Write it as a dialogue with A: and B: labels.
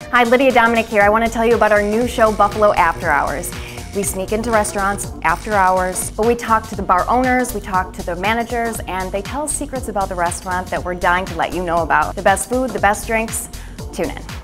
A: Hi, Lydia, Dominick here. I want to tell you about our new show, Buffalo After Hours. We sneak into restaurants after hours, but we talk to the bar owners, we talk to the managers, and they tell us secrets about the restaurant that we're dying to let you know about. The best food, the best drinks. Tune in.